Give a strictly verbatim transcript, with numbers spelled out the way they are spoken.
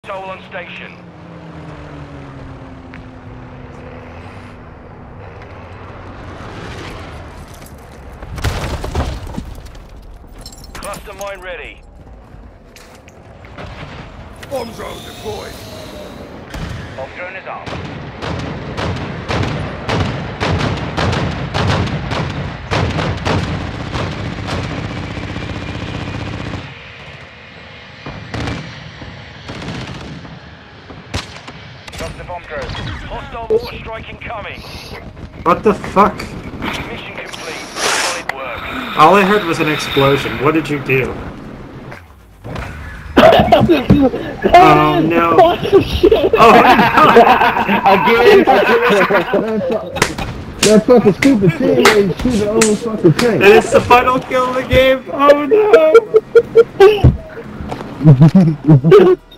Toll on station. Cluster mine ready. Bomb drone deployed. Bomb drone is up. Drop the bomb drone. Hostile mortar strike incoming. What the fuck? Mission complete. Solid work. All I heard was an explosion. What did you do? Oh no! Oh Again! That fucking stupid thing where you shoot the old fucking tank. And it's the final kill of the game! Oh no!